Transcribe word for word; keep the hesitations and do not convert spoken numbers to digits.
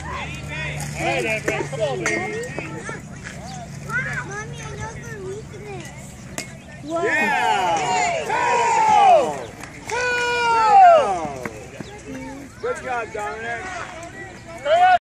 All right, Everett, come on, baby. Mommy, I know their weakness. Wow. Yeah! Go! Go! Good job, Dominic.